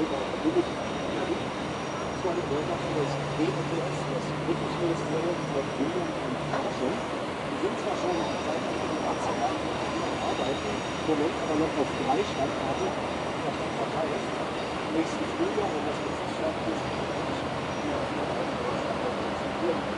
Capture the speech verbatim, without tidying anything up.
Neubau billig werden. Das war die Vorschlag für das B M T S, das Bundesministerium für Bildung und Forschung. Die sind zwar schon seit achtzig Jahren am Arbeiten, im Moment aber noch auf drei Standorte in der Stadt verteilt. Im nächsten Frühjahr, wenn das Gesetz fertig ist,